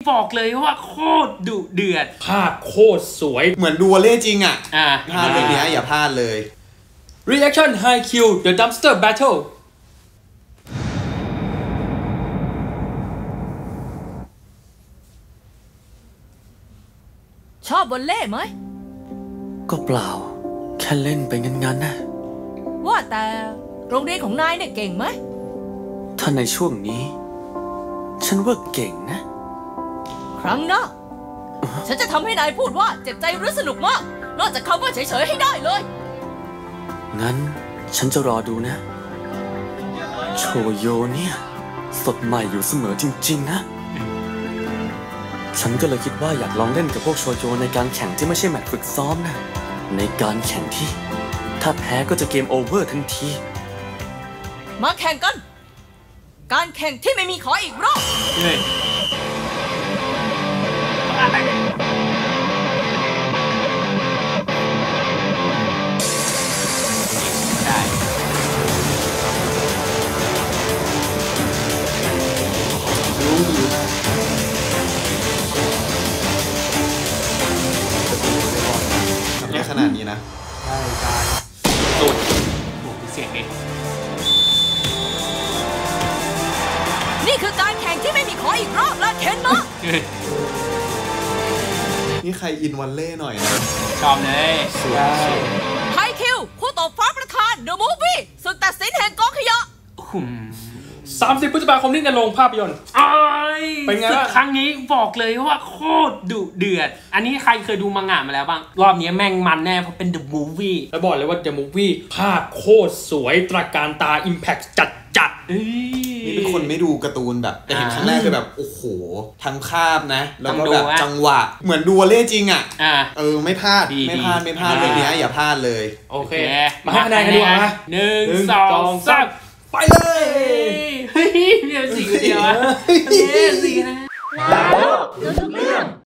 บอกเลยว่าโคตรดุเดือดภาพโคตรสวยเหมือนดูวอลเล่จริงอ่ะพลาดเลยเนี้ยอย่าพลาดเลย Reaction High Q The Dumpster Battle ชอบวอลเล่ไหมก็เปล่าแค่เล่นไปงั้นๆนะว่าแต่โรงเรียนของนายเนี่ยเก่งไหมถ้าในช่วงนี้ฉันว่าเก่งนะครั้งหน้าฉันจะทำให้นายพูดว่าเจ็บใจหรือสนุกมากนอกจากคำว่าเฉยๆให้ได้เลยงั้นฉันจะรอดูนะโชโยเนี่ยสดใหม่อยู่เสมอจริงๆนะฉันก็เลยคิดว่าอยากลองเล่นกับพวกโชโยในการแข่งที่ไม่ใช่แมตช์ฝึกซ้อมนะในการแข่งที่ถ้าแพ้ก็จะเกมโอเวอร์ทันทีมาแข่งกันการแข่งที่ไม่มีขออีกรอบได้ขนาดนี้นะได้การสุดโอ้เสียงเองนี่คือการแข่งที่ไม่มีขออีกรอบแล้วเคนเนาะนี่ใครอินวอลเล่หน่อยนะชอบเลยไฮคิวคู่ต่อฟ้าประธาน The Movie สุดตัดสินแห่งกองขยะ 30 พฤษภาคมนี้ในโรงภาพยนตร์เป็นไงครั้งนี้บอกเลยว่าโคตรดุเดือดอันนี้ใครเคยดูมังงะมาแล้วบ้างรอบนี้แม่งมันแน่เพราะเป็น The Movie แล้วบอกเลยว่า The Movie ภาพโคตรสวยตระการตา Impact จัดนี่เป็นคนไม่ดูการ์ตูนแบบแต่เห็นครั้งแรกคือแบบโอ้โหทั้งภาพนะแล้วก็แบบจังหวะเหมือนดูวอลเล่จริงอ่ะไม่พลาดเลยเนี้ยอย่าพลาดเลยโอเคมาให้คะแนนกันดีกว่านะ 1 2 3 ไปเลยเฮ้ยมี4 คนเดียวอะ4 คะแนน